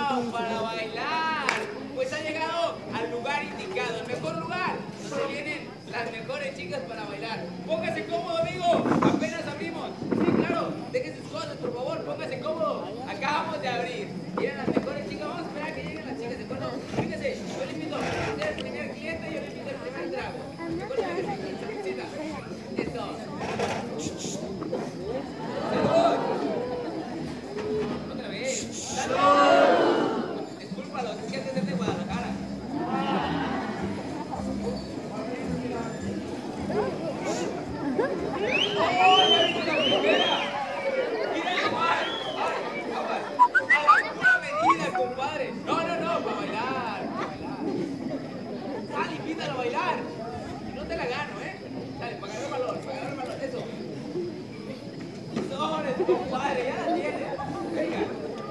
¡Wow! Para bailar. Pues ha llegado al lugar indicado, el mejor lugar, donde vienen las mejores chicas para bailar. Póngase cómodo, amigo. Apenas abrimos. Sí, claro. Dejen sus cosas, por favor. Póngase cómodo. Acabamos de abrir. Vienen las mejores chicas. Vamos a esperar a que lleguen las chicas, ¿de acuerdo? Fíjense, yo le invito a ser el primer cliente y yo le invito al primer trago. ¿De acuerdo? Saludcita. Eso. ¡Salud! Otra vez. ¡Salud! Discúlpalos, es que antes es de Guadalajara. ¡Oh, ya viste la primera! ¡Mira, igual! ¡A la pura medida, compadre! No, para bailar, Dale, invítalo a bailar. Y no te la gano, ¿eh? Dale, para ganar el valor, eso. ¡Sobres, compadre! Ya la tienes. Venga.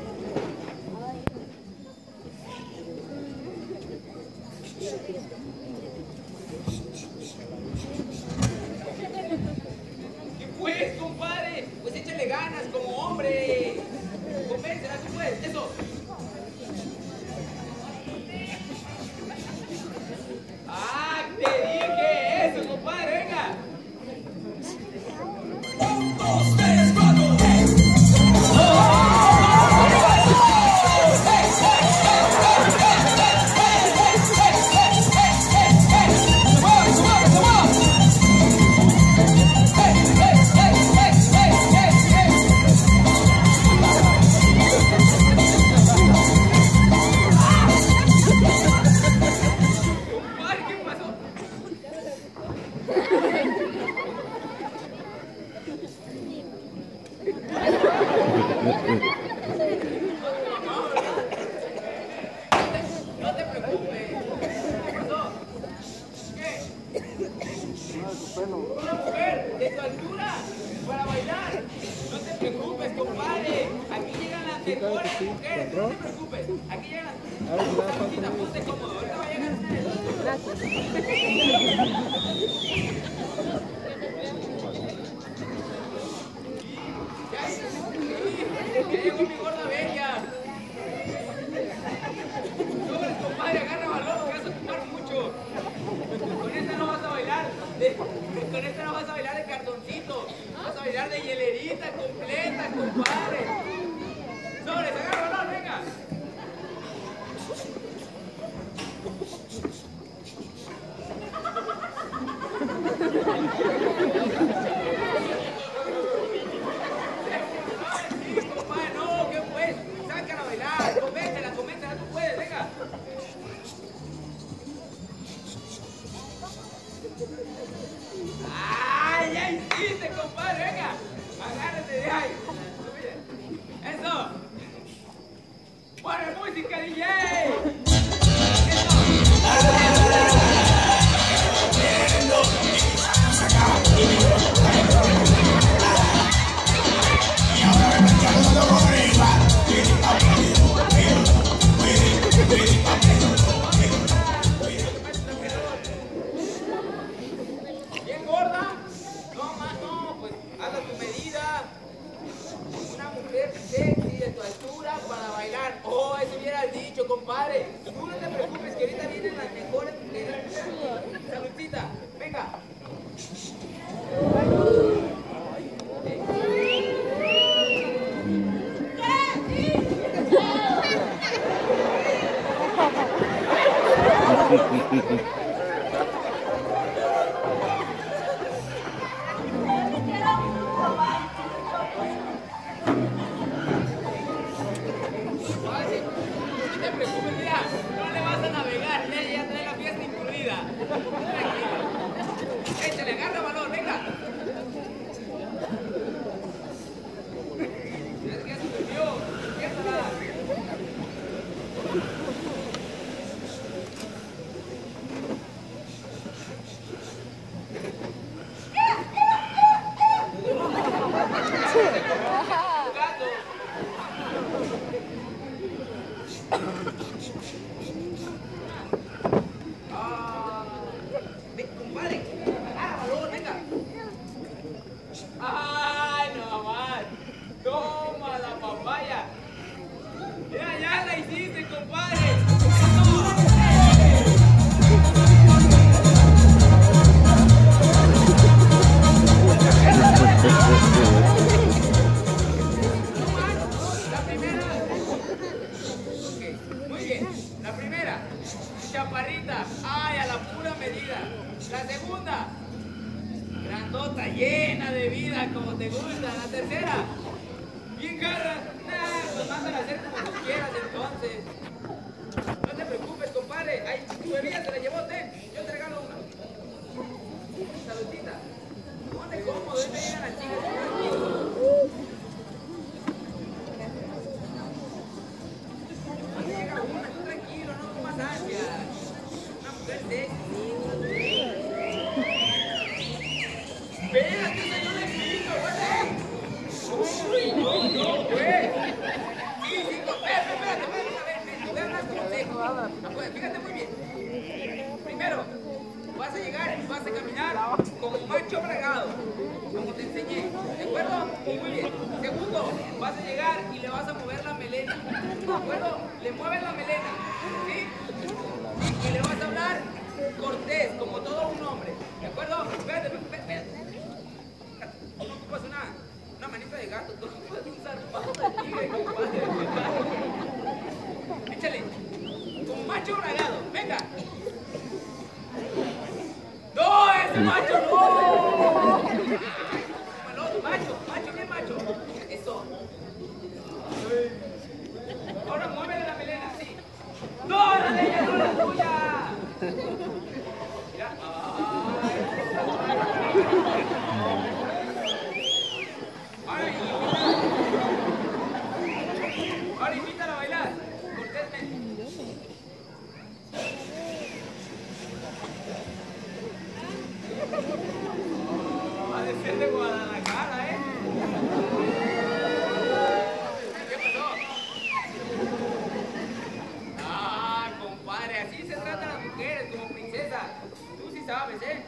¿Qué pues, compadre? Pues échale ganas como hombre. Convéncela, tú puedes. Eso. ¡Ah, te dije eso, compadre! ¡Venga! ¡Un, dos, tres, cuatro! No te preocupes. ¿Qué pasó? ¿Qué? Una mujer de tu altura para bailar. No te preocupes, compadre. Aquí llegan las mejores mujeres. No te preocupes. Aquí llegan las... Saludcita, ponte cómodo. Ahorita va a llegar una de dos. Gracias. Ya llegó mi gorda bella. Sobres, compadre, agarra balón, que vas a ocupar mucho. Con esta no vas a bailar, con esta no vas a bailar de cartoncito. Vas a bailar de hielerita completa, compadre. Sobres, agarra balón, venga. Coméntala, tú puedes, venga. ¡Ay, ya hiciste, compadre! Venga, agárrate de ahí. Eso. ¡Pone música, DJ! ¿Bien gorda? No, pues hazla tu medida. Una mujer sexy de tu altura para bailar. Oh, eso hubieras dicho, compadre. Tú no te preocupes, que ahorita vienen las mejores mujeres. Saludcita, venga. No te preocupes, mira, no le vas a navegar, ella ya trae la fiesta incluida. Tranquila. Échale, agarra valor, venga. Ya se durmió, empiézala. Compadre, agarra valor, venga. ¡Ay, no más! ¡Toma la papaya! ¡Ya la hiciste! La segunda, grandota, llena de vida, como te gusta. La tercera, bien garra. Pues mandan a hacer como tú quieras entonces. No te preocupes, compadre. Ay, tu bebida se la llevó, ten. Yo te regalo una. Saludcita. Ponte cómodo, ahorita llegan las chicas. Llega una, tú tranquilo, no comas ansias. Una mujer sexy. Espérate, señor Lejito, güey. Uy, no, güey. Sí, espérate, te voy a dar consejo. Fíjate muy bien. Primero, vas a llegar y vas a caminar como un macho bregado, como te enseñé, ¿de acuerdo? Muy bien. Segundo, vas a llegar y le vas a mover la melena, ¿de acuerdo? Le mueves la melena, ¿sí? Y le vas a hablar cortés, como todo un hombre, ¿de acuerdo? Espérate. No ocupas una manita de gato, tú ocupas un zarpazo de tigre, compadre. Échale, como macho bregado, venga. ¡No, ese macho no! Macho, bien macho. Eso. Ahora muévele la melena, sí. ¡No, la de ella, no la tuya! Mira. Ahora invítala a bailar, cortésmente. Va a ser de Guadalajara, ¿eh? ¿Qué pasó? Ah, compadre, así se tratan las mujeres, como princesa. Tú sí sabes, ¿eh?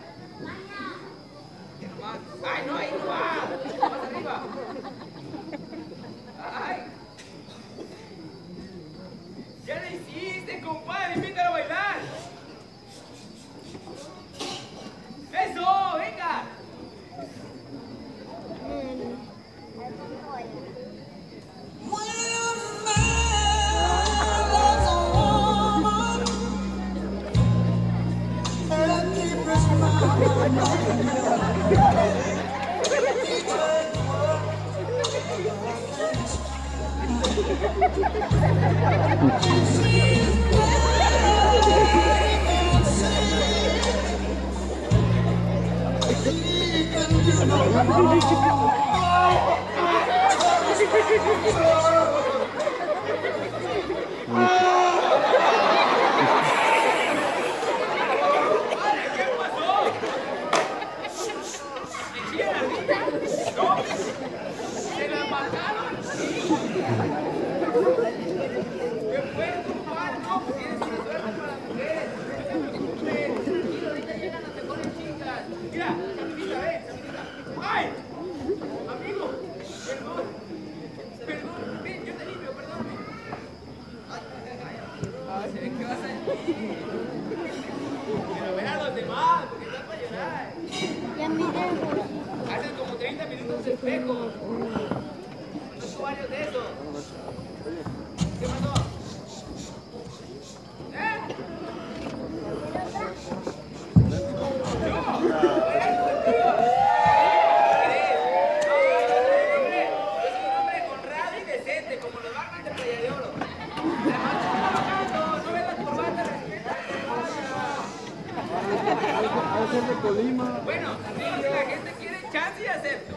¡Ay, no, ahí no va! ¡Más arriba! ¡Ay! ¡Ya le hiciste, compadre! ¡Invítalo a bailar! ¡Eso! ¡Venga! Hacen como 30 minutos de espejo. No son varios de esos. ¿Qué pasó? Bueno, si la gente quiere chance y acepto.